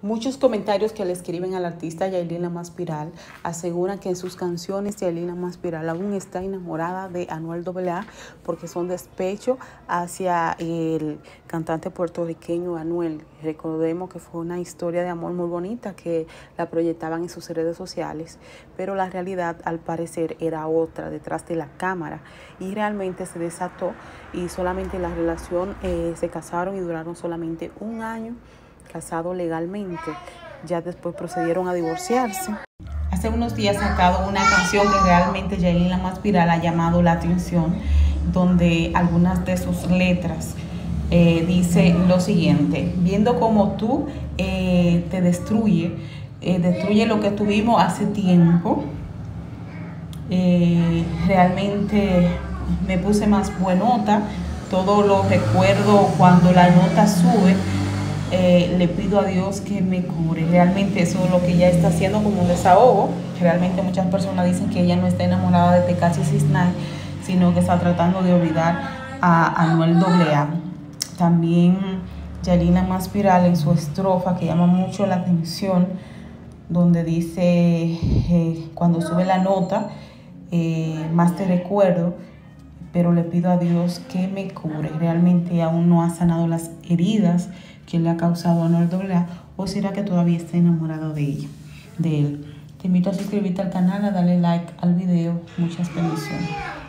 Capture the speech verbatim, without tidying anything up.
Muchos comentarios que le escriben al artista Yailin La Maspiral aseguran que en sus canciones Yailin La Maspiral aún está enamorada de Anuel doble A porque son despecho hacia el cantante puertorriqueño Anuel. Recordemos que fue una historia de amor muy bonita que la proyectaban en sus redes sociales, pero la realidad al parecer era otra detrás de la cámara y realmente se desató y solamente la relación eh, se casaron y duraron solamente un año casado legalmente. Ya después procedieron a divorciarse. Hace unos días ha sacado una canción que realmente Yailin La Maspiral ha llamado la atención, donde algunas de sus letras eh, dice lo siguiente: viendo como tú eh, te destruye, eh, destruye lo que tuvimos hace tiempo. Eh, realmente me puse más buenota, todo lo recuerdo cuando la nota sube. Eh, le pido a Dios que me cure. Realmente eso es lo que ella está haciendo como un desahogo. Realmente muchas personas dicen que ella no está enamorada de Tekashi six nine, sino que está tratando de olvidar a Anuel doble A. También Yailin La Maspiral en su estrofa, que llama mucho la atención, donde dice eh, cuando sube la nota, eh, más te recuerdo, pero le pido a Dios que me cure. Realmente aún no ha sanado las heridas que le ha causado a Anuel doble A, o será que todavía está enamorado de ella, de él. Te invito a suscribirte al canal, a darle like al video. Muchas bendiciones.